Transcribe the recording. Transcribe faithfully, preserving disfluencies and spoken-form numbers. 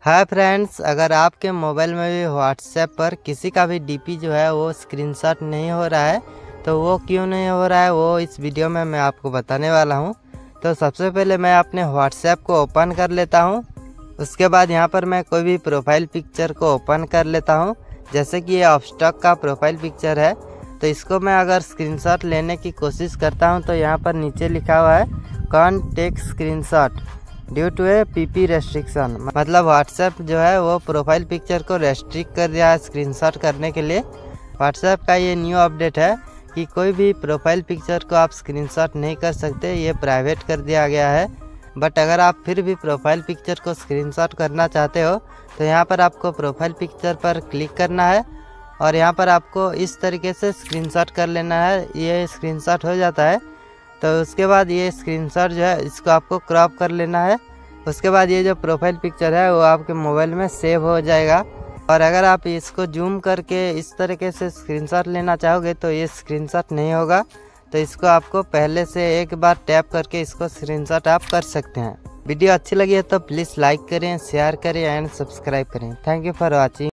Hi friends, अगर आपके mobile में भी व्हाट्सएप पर किसी का भी डीपी जो है वो स्क्रीनशॉट नहीं हो रहा है तो वो क्यों नहीं हो रहा है वो इस वीडियो में मैं आपको बताने वाला हूं। तो सबसे पहले मैं अपने व्हाट्सएप को ओपन कर लेता हूं। उसके बाद यहां पर मैं कोई भी प्रोफाइल पिक्चर को ओपन कर लेता हूं। जैसे कि ये अपस्टॉक का प्रोफाइल पिक्चर है, तो इसको मैं अगर स्क्रीनशॉट लेने की कोशिश करता हूँ तो यहाँ पर नीचे लिखा हुआ है can't take screenshot due to A P P restriction. मतलब व्हाट्सएप जो है वो प्रोफाइल पिक्चर को रेस्ट्रिक्ट कर दिया है स्क्रीनशॉट करने के लिए। व्हाट्सएप का ये न्यू अपडेट है कि कोई भी प्रोफाइल पिक्चर को आप स्क्रीनशॉट नहीं कर सकते, ये प्राइवेट कर दिया गया है। बट अगर आप फिर भी प्रोफाइल पिक्चर को स्क्रीनशॉट करना चाहते हो तो यहाँ पर आपको प्रोफाइल पिक्चर पर क्लिक करना है और यहाँ पर आपको इस तरीके से स्क्रीनशॉट कर लेना है। ये स्क्रीनशॉट हो जाता है तो उसके बाद ये स्क्रीनशॉट जो है इसको आपको क्रॉप कर लेना है। उसके बाद ये जो प्रोफाइल पिक्चर है वो आपके मोबाइल में सेव हो जाएगा। और अगर आप इसको जूम करके इस तरीके से स्क्रीनशॉट लेना चाहोगे तो ये स्क्रीनशॉट नहीं होगा। तो इसको आपको पहले से एक बार टैप करके इसको स्क्रीनशॉट आप कर सकते हैं। वीडियो अच्छी लगी है तो प्लीज़ लाइक करें, शेयर करें एंड सब्सक्राइब करें। Thank you for watching.